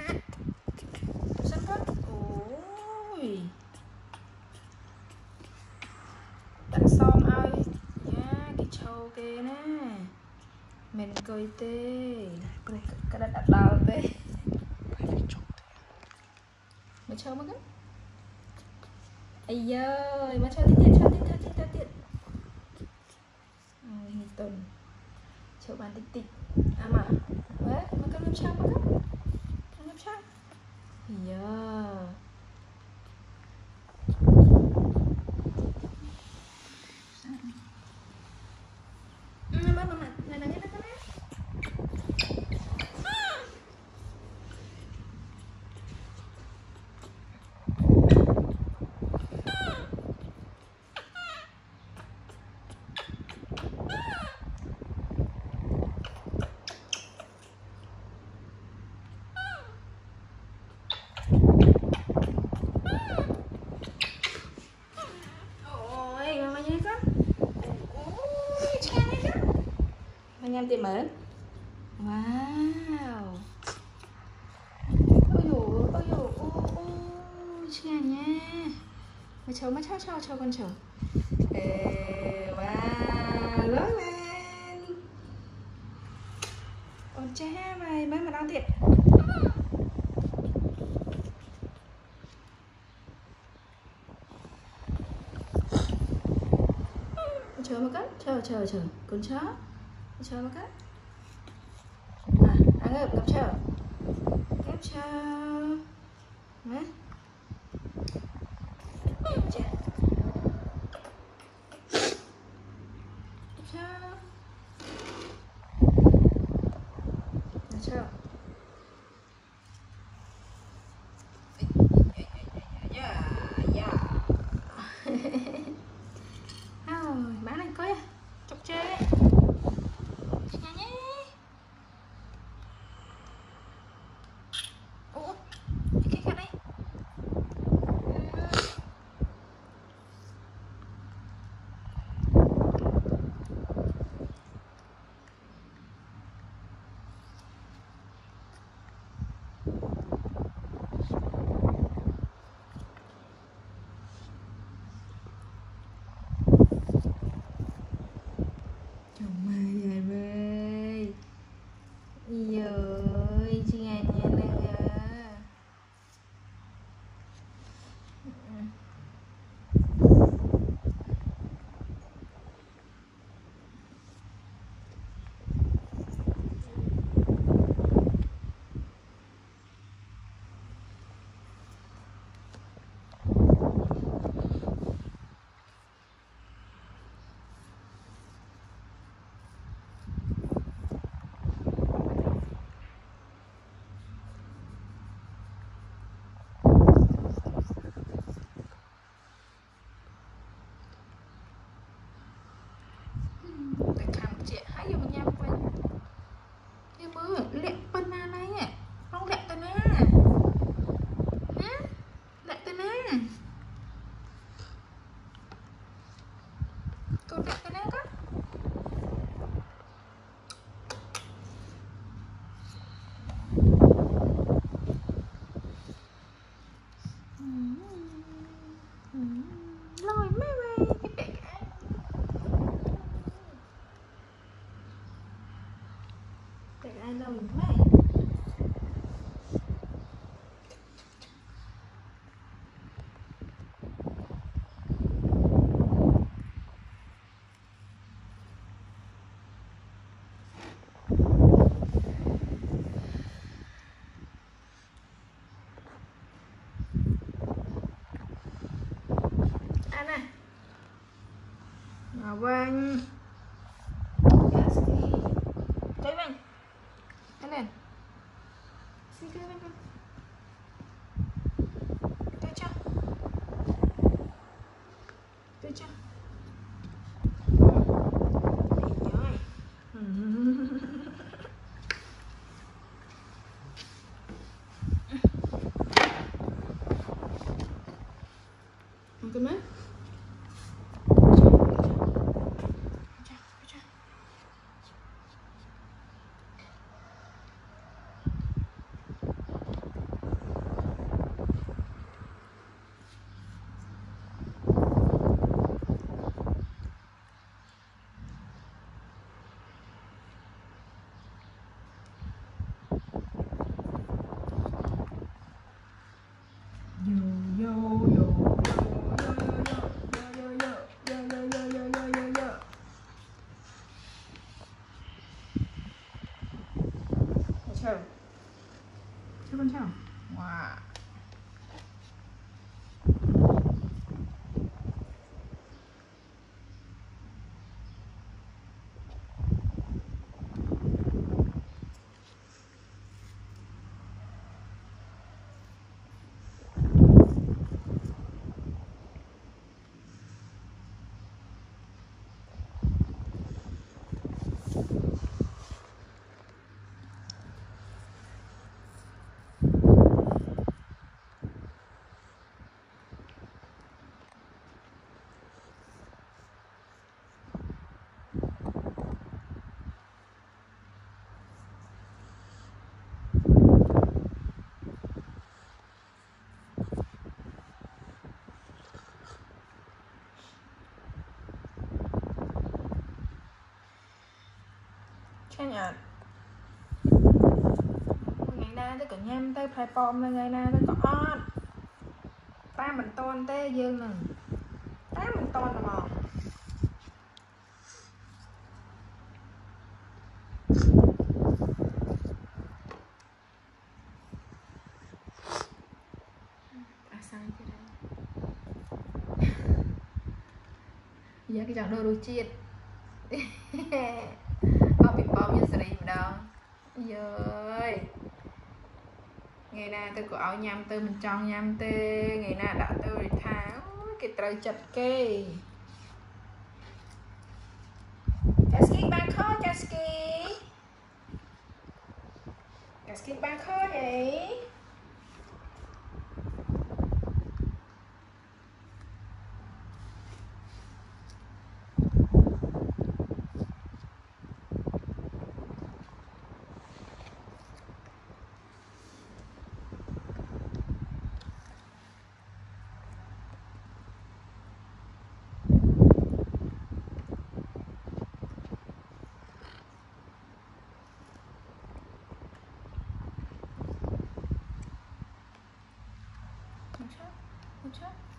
sân con. Ôi đặt xong ơi nha cái trâu kia nè mình cười tê cái đặt đào tê mà trâu mất á ây ơi mà trâu tiết hình tuần trâu bán tích à mà đấy mà con làm sao mà con làm sao yeah. Anh em tìm mến. Wow. Ôi dồi ôi chưa nha. Mà cháu cho con chờ. Ê, wow, lớn lên. Ôi cha mày mấy mà đang thiệt. Chờ một cái, chờ, con chó. Chờ một cái. À, ăn ơi, kẹp chờ. Nè. Chà. Chờ. Bán anh coi chọc chê nhà nhé. Ủa cái khăn đây Vâng. Cây Vinh. Cái này. Xin cây Vinh. Cây cho. Cây cho. Rồi. Cái mấy? chứ con chào wow Chanh ạ ngày nay tới có nhâm tới phải bom là ngày nay tới có ót ta mình tôn tới dương nè ta mình tôn là mò sai cái đấy giờ cái chẳng đồ đồ chiết không bị bom như stream đâu ơi ngày nay tôi có áo nhâm tôi mình trong nhâm tê ngày nay đã tôi tháo cái trời chật kê Chasky bán khó Chasky bán khó vậy Mucho.